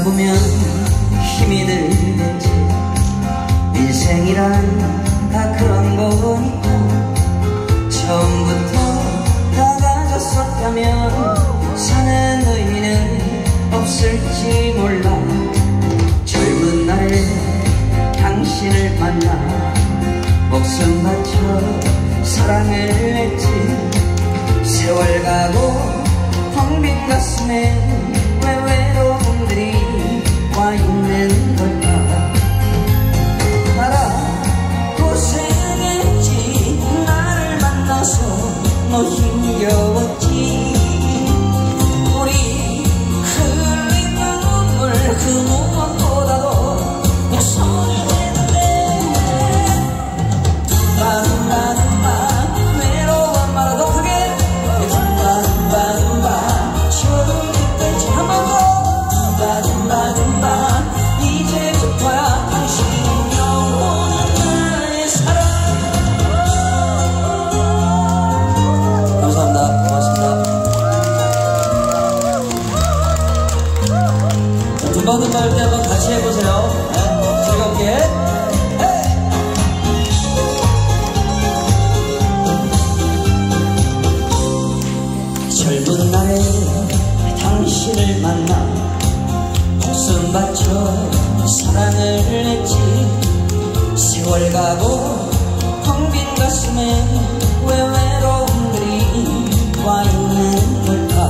보면 힘이 들겠지. 인생이란 다 그런 거니까 처음부터 다 가졌었다면 사는 의미는 없을지 몰라. 젊은 날에 당신을 만나 목숨 바쳐 사랑을 했지. 세월 가고 텅 빈 가슴에 왜 외로움들이 와 있는 걸까. 알아 고생했지. 나를 만나서 너 힘겨웠지. 우리 흘린 눈물 그 무엇보다도 소중했는데 외로워 말아도 크게 처음 그때지 한 번 더 이제부터야 당신은 영원한 나의 사랑. 감사합니다. 고맙습니다. 둠바둠바 할 때 한번 같이 해보세요. 네, 즐겁게. 젊은 날에 당신을 만나 목숨 바쳐 사랑을 했지. 세월 가고 텅 빈 가슴에 왜 외로움들이 와 있는 걸까.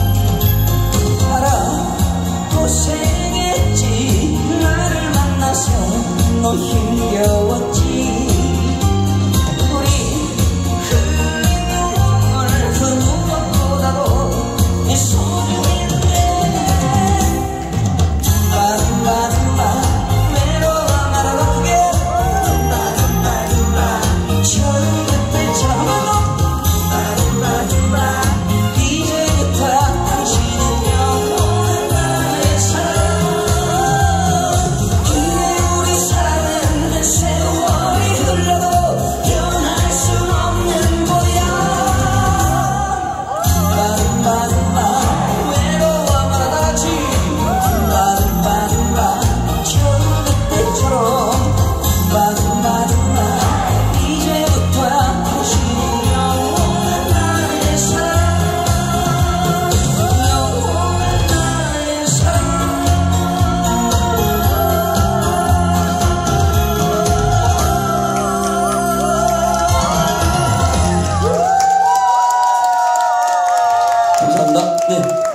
알아 고생했지. 나를 만나서 너 힘겨웠지. 감사합니다. 네.